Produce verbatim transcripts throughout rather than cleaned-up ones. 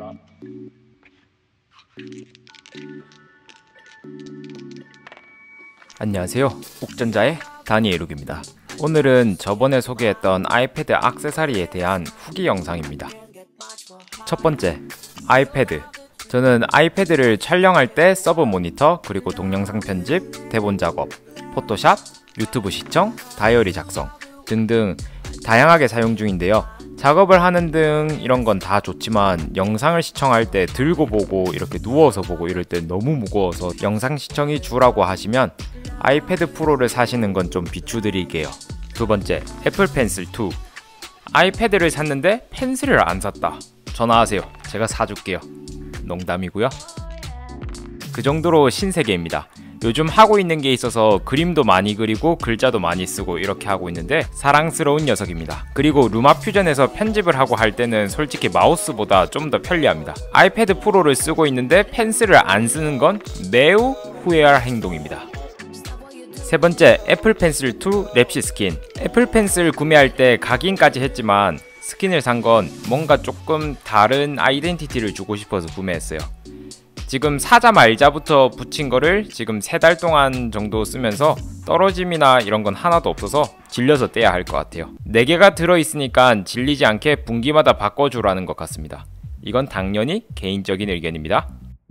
안녕하세요, 욱전자의 다니엘욱입니다. 오늘은 저번에 소개했던 아이패드 액세서리에 대한 후기 영상입니다. 첫 번째, 아이패드. 저는 아이패드를 촬영할 때 서브 모니터, 그리고 동영상 편집, 대본 작업, 포토샵, 유튜브 시청, 다이어리 작성 등등 다양하게 사용 중인데요. 작업을 하는 등 이런 건 다 좋지만 영상을 시청할 때 들고 보고 이렇게 누워서 보고 이럴 때 너무 무거워서 영상 시청이 주라고 하시면 아이패드 프로를 사시는 건 좀 비추드릴게요. 두 번째, 애플 펜슬 투. 아이패드를 샀는데 펜슬을 안 샀다. 전화하세요. 제가 사줄게요. 농담이고요. 그 정도로 신세계입니다. 요즘 하고 있는 게 있어서 그림도 많이 그리고 글자도 많이 쓰고 이렇게 하고 있는데 사랑스러운 녀석입니다. 그리고 루마퓨전에서 편집을 하고 할 때는 솔직히 마우스보다 좀 더 편리합니다. 아이패드 프로를 쓰고 있는데 펜슬을 안 쓰는 건 매우 후회할 행동입니다. 세 번째, 애플 펜슬 투 랩시 스킨. 애플 펜슬 구매할 때 각인까지 했지만 스킨을 산 건 뭔가 조금 다른 아이덴티티를 주고 싶어서 구매했어요. 지금 사자 말자부터 붙인 거를 지금 세 달 동안 정도 쓰면서 떨어짐이나 이런 건 하나도 없어서 질려서 떼야 할 것 같아요. 네 개가 들어있으니까 질리지 않게 분기마다 바꿔주라는 것 같습니다. 이건 당연히 개인적인 의견입니다.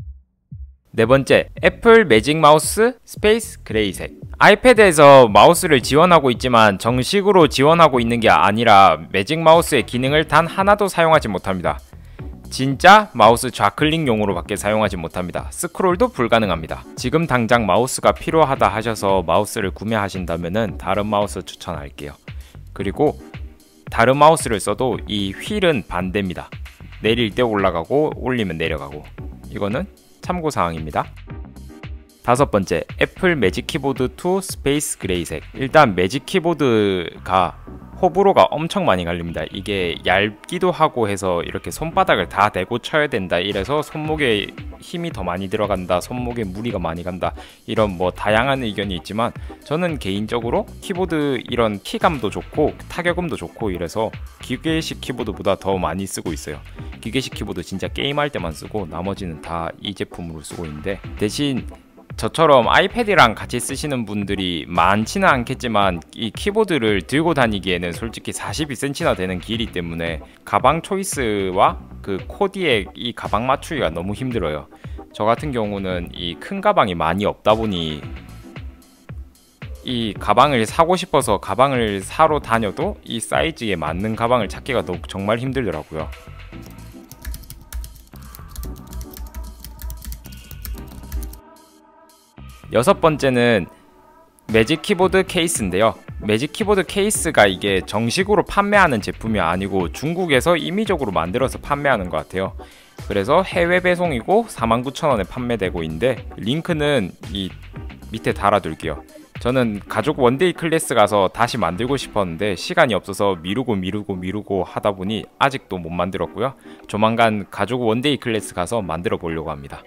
네 번째, 애플 매직 마우스 스페이스 그레이색. 아이패드에서 마우스를 지원하고 있지만 정식으로 지원하고 있는 게 아니라 매직 마우스의 기능을 단 하나도 사용하지 못합니다. 진짜 마우스 좌클릭용으로 밖에 사용하지 못합니다. 스크롤도 불가능합니다. 지금 당장 마우스가 필요하다 하셔서 마우스를 구매하신다면 다른 마우스 추천할게요. 그리고 다른 마우스를 써도 이 휠은 반대입니다. 내릴 때 올라가고 올리면 내려가고. 이거는 참고사항입니다. 다섯 번째, 애플 매직 키보드 투 스페이스 그레이색. 일단 매직 키보드가 호불호가 엄청 많이 갈립니다. 이게 얇기도 하고 해서 이렇게 손바닥을 다 대고 쳐야 된다, 이래서 손목에 힘이 더 많이 들어간다, 손목에 무리가 많이 간다, 이런 뭐 다양한 의견이 있지만 저는 개인적으로 키보드 이런 키감도 좋고 타격음도 좋고 이래서 기계식 키보드보다 더 많이 쓰고 있어요. 기계식 키보드 진짜 게임할 때만 쓰고 나머지는 다 이 제품으로 쓰고 있는데, 대신 저처럼 아이패드랑 같이 쓰시는 분들이 많지는 않겠지만 이 키보드를 들고 다니기에는 솔직히 사십이 센티미터나 되는 길이 때문에 가방 초이스와 그 코디의 이 가방 맞추기가 너무 힘들어요. 저 같은 경우는 이 큰 가방이 많이 없다 보니 이 가방을 사고 싶어서 가방을 사러 다녀도 이 사이즈에 맞는 가방을 찾기가 너무 정말 힘들더라고요. 여섯 번째는 매직 키보드 케이스인데요. 매직 키보드 케이스가 이게 정식으로 판매하는 제품이 아니고 중국에서 임의적으로 만들어서 판매하는 것 같아요. 그래서 해외 배송이고 사만 구천 원에 판매되고 있는데 링크는 이 밑에 달아둘게요. 저는 가족 원데이 클래스 가서 다시 만들고 싶었는데 시간이 없어서 미루고 미루고 미루고 하다 보니 아직도 못 만들었고요. 조만간 가족 원데이 클래스 가서 만들어 보려고 합니다.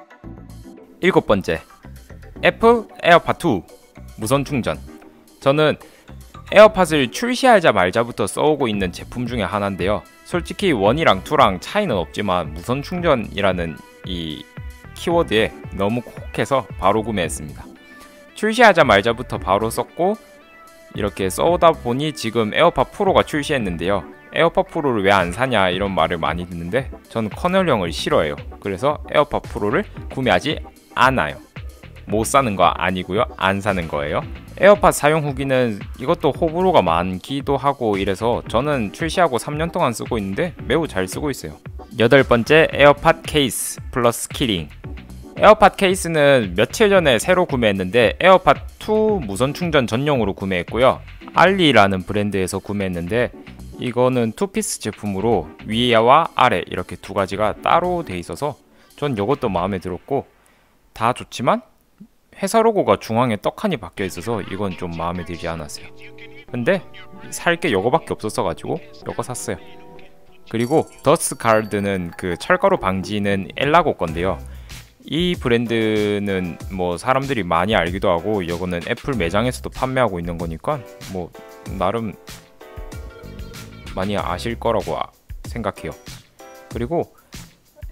일곱 번째, 애플 에어팟 투 무선 충전. 저는 에어팟을 출시하자마자부터 써오고 있는 제품 중에 하나인데요. 솔직히 일이랑 이랑 차이는 없지만 무선 충전이라는 이 키워드에 너무 콕해서 바로 구매했습니다. 출시하자마자부터 바로 썼고 이렇게 써오다 보니 지금 에어팟 프로가 출시했는데요. 에어팟 프로를 왜 안 사냐 이런 말을 많이 듣는데 저는 커널형을 싫어해요. 그래서 에어팟 프로를 구매하지 않아요. 못 사는 거 아니고요, 안 사는 거예요. 에어팟 사용 후기는 이것도 호불호가 많기도 하고 이래서 저는 출시하고 삼 년 동안 쓰고 있는데 매우 잘 쓰고 있어요. 여덟 번째, 에어팟 케이스 플러스 키링. 에어팟 케이스는 며칠 전에 새로 구매했는데 에어팟 투 무선 충전 전용으로 구매했고요. 알리라는 브랜드에서 구매했는데 이거는 투피스 제품으로 위와 아래 이렇게 두 가지가 따로 돼 있어서 전 이것도 마음에 들었고, 다 좋지만 회사 로고가 중앙에 떡하니 박혀 있어서 이건 좀 마음에 들지 않았어요. 근데 살 게 요거밖에 없었어 가지고 요거 샀어요. 그리고 더스트 가드는 그 철가루 방지는 엘라고 건데요. 이 브랜드는 뭐 사람들이 많이 알기도 하고 이거는 애플 매장에서도 판매하고 있는 거니까 뭐 나름 많이 아실 거라고 생각해요. 그리고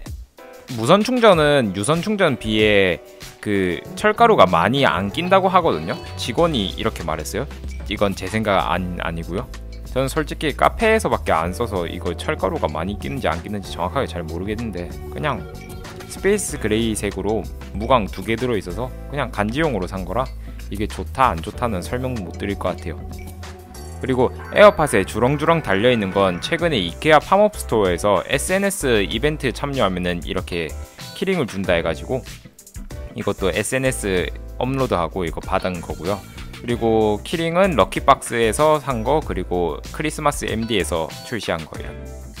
무선 충전은 유선 충전 비에 그 철가루가 많이 안 낀다고 하거든요. 직원이 이렇게 말했어요. 이건 제 생각 아니, 아니고요. 저는 솔직히 카페에서밖에 안 써서 이거 철가루가 많이 끼는지 안 끼는지 정확하게 잘 모르겠는데, 그냥 스페이스 그레이 색으로 무광 두 개 들어있어서 그냥 간지용으로 산 거라 이게 좋다 안 좋다는 설명 못 드릴 것 같아요. 그리고 에어팟에 주렁주렁 달려있는 건 최근에 이케아 팝업 스토어에서 에스엔에스 이벤트 참여하면은 이렇게 키링을 준다 해가지고 이것도 에스엔에스 업로드하고 이거 받은 거고요. 그리고 키링은 럭키박스에서 산 거, 그리고 크리스마스 엠디에서 출시한 거예요.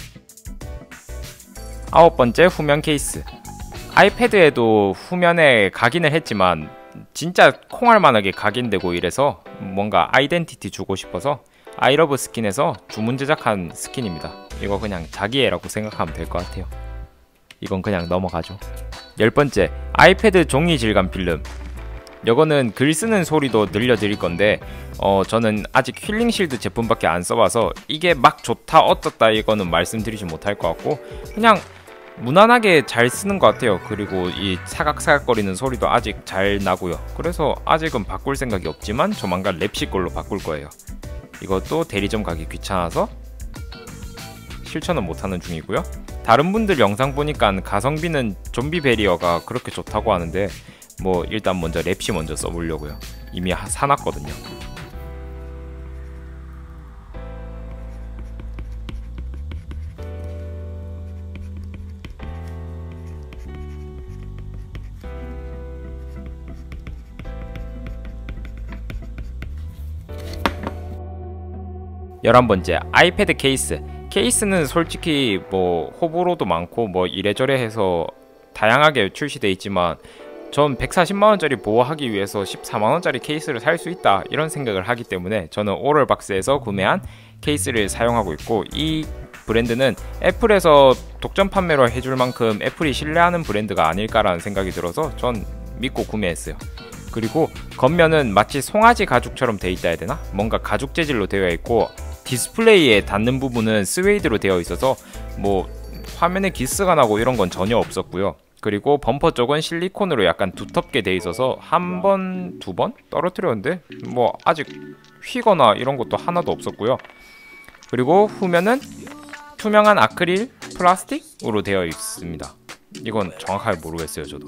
아홉 번째, 후면 케이스. 아이패드에도 후면에 각인을 했지만 진짜 콩알만하게 각인되고 이래서 뭔가 아이덴티티 주고 싶어서 아이러브 스킨에서 주문 제작한 스킨입니다. 이거 그냥 자기애라고 생각하면 될 것 같아요. 이건 그냥 넘어가죠. 열 번째, 아이패드 종이 질감 필름. 이거는 글 쓰는 소리도 늘려드릴 건데 어, 저는 아직 힐링 실드 제품밖에 안 써봐서 이게 막 좋다 어떻다 이거는 말씀드리지 못할 것 같고, 그냥 무난하게 잘 쓰는 것 같아요. 그리고 이 사각사각거리는 소리도 아직 잘 나고요. 그래서 아직은 바꿀 생각이 없지만 조만간 랩시 걸로 바꿀 거예요. 이것도 대리점 가기 귀찮아서 실천은 못하는 중이고요. 다른 분들 영상 보니까 가성비는 좀비 베리어가 그렇게 좋다고 하는데 뭐 일단 먼저 랩시 먼저 써보려고요. 이미 사놨거든요. 열한 번째, 아이패드 케이스. 케이스는 솔직히 뭐 호불호도 많고 뭐 이래저래 해서 다양하게 출시되어 있지만 전 백사십만 원짜리 보호하기 위해서 십사만 원짜리 케이스를 살 수 있다 이런 생각을 하기 때문에 저는 오럴박스에서 구매한 케이스를 사용하고 있고, 이 브랜드는 애플에서 독점 판매로 해줄 만큼 애플이 신뢰하는 브랜드가 아닐까라는 생각이 들어서 전 믿고 구매했어요. 그리고 겉면은 마치 송아지 가죽처럼 되어 있다 해야 되나? 뭔가 가죽 재질로 되어 있고 디스플레이에 닿는 부분은 스웨이드로 되어 있어서 뭐 화면에 기스가 나고 이런 건 전혀 없었고요. 그리고 범퍼 쪽은 실리콘으로 약간 두텁게 되어 있어서 한 번, 두 번 떨어뜨렸는데 뭐 아직 휘거나 이런 것도 하나도 없었고요. 그리고 후면은 투명한 아크릴 플라스틱으로 되어 있습니다. 이건 정확하게 모르겠어요, 저도.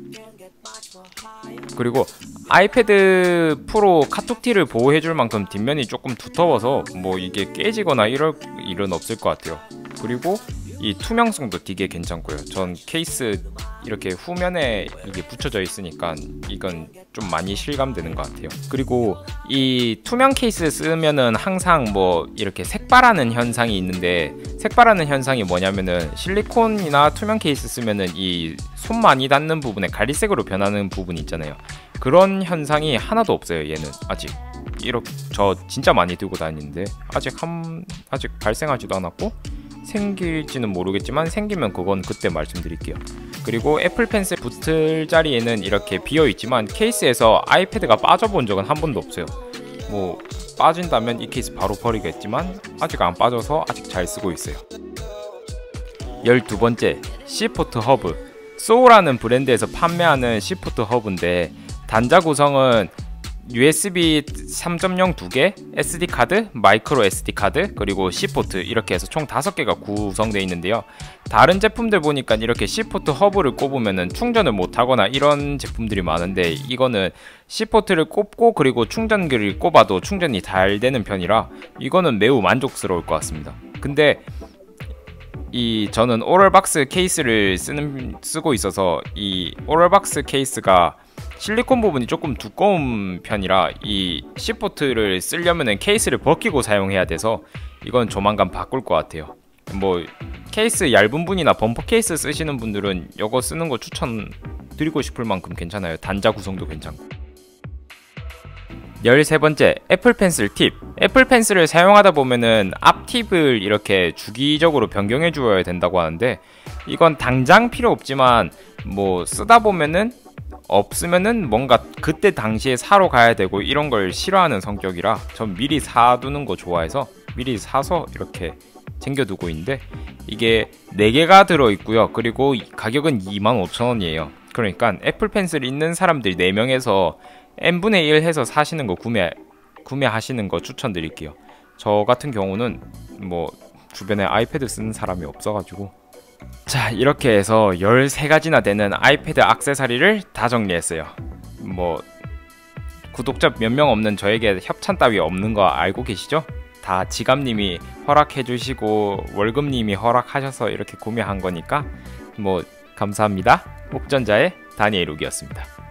그리고 아이패드 프로 카툭티를 보호해줄 만큼 뒷면이 조금 두터워서 뭐 이게 깨지거나 이럴 일은 없을 것 같아요. 그리고 이 투명성도 되게 괜찮고요. 전 케이스 이렇게 후면에 이게 붙여져 있으니까 이건 좀 많이 실감되는 것 같아요. 그리고 이 투명 케이스 쓰면은 항상 뭐 이렇게 색발하는 현상이 있는데, 색발하는 현상이 뭐냐면은 실리콘이나 투명 케이스 쓰면은 이 손 많이 닿는 부분에 갈리색으로 변하는 부분이 있잖아요. 그런 현상이 하나도 없어요. 얘는 아직. 이렇게 저 진짜 많이 들고 다니는데 아직 한 아직 발생하지도 않았고, 생길지는 모르겠지만 생기면 그건 그때 말씀드릴게요. 그리고 애플 펜슬 붙을 자리에는 이렇게 비어있지만 케이스에서 아이패드가 빠져본 적은 한 번도 없어요. 뭐 빠진다면 이 케이스 바로 버리겠지만 아직 안 빠져서 아직 잘 쓰고 있어요. 열두 번째, C포트 허브. 소우라는 브랜드에서 판매하는 C포트 허브인데 단자 구성은 유에스비 삼 점 영 두 개, 에스디카드, 마이크로 에스디카드, 그리고 C포트 이렇게 해서 총 다섯 개가 구성되어 있는데요. 다른 제품들 보니까 이렇게 C포트 허브를 꼽으면 충전을 못하거나 이런 제품들이 많은데 이거는 C포트를 꼽고 그리고 충전기를 꼽아도 충전이 잘 되는 편이라 이거는 매우 만족스러울 것 같습니다. 근데 이 저는 오럴박스 케이스를 쓰는, 쓰고 있어서 이 오럴박스 케이스가 실리콘 부분이 조금 두꺼운 편이라 이 C포트를 쓰려면 케이스를 벗기고 사용해야 돼서 이건 조만간 바꿀 것 같아요. 뭐 케이스 얇은 분이나 범퍼 케이스 쓰시는 분들은 이거 쓰는 거 추천드리고 싶을 만큼 괜찮아요. 단자 구성도 괜찮고. 열세 번째, 애플 펜슬 팁. 애플 펜슬을 사용하다 보면은 앞 팁을 이렇게 주기적으로 변경해 주어야 된다고 하는데 이건 당장 필요 없지만 뭐 쓰다 보면은 없으면은 뭔가 그때 당시에 사러 가야 되고 이런 걸 싫어하는 성격이라 전 미리 사두는 거 좋아해서 미리 사서 이렇게 챙겨두고 있는데 이게 네 개가 들어있고요. 그리고 가격은 이만 오천 원이에요. 그러니까 애플 펜슬 있는 사람들 네 명에서 n분의 일 해서 사시는 거 구매, 구매하시는 거 추천드릴게요. 저 같은 경우는 뭐 주변에 아이패드 쓰는 사람이 없어가지고. 자, 이렇게 해서 열세 가지나 되는 아이패드 액세서리를 다 정리했어요. 뭐 구독자 몇 명 없는 저에게 협찬 따위 없는 거 알고 계시죠? 다 지갑님이 허락해주시고 월급님이 허락하셔서 이렇게 구매한 거니까 뭐 감사합니다. 옥전자의 다니엘 욱이었습니다.